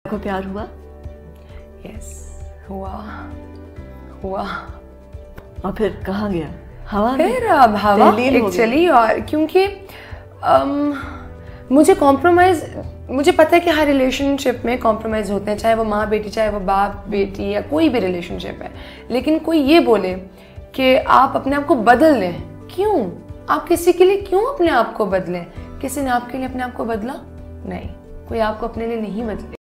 को प्यार हुआ? यस, हुआ। और फिर कहाँ गया? हवा में? फिर अब हवा एक चली। और क्योंकि मुझे पता है कि हर रिलेशनशिप में कॉम्प्रोमाइज़ होते हैं, चाहे वो माँ बेटी, चाहे वो बाप बेटी, या कोई भी रिलेशनशिप है। लेकिन कोई ये बोले कि आप अपने आप को बदल लें, क्यों? आप किसी के लिए क्यों अपने आप को बदलें? किसी ने आपके लिए अपने आप को बदला? नहीं, कोई आपको अपने लिए नहीं बदले।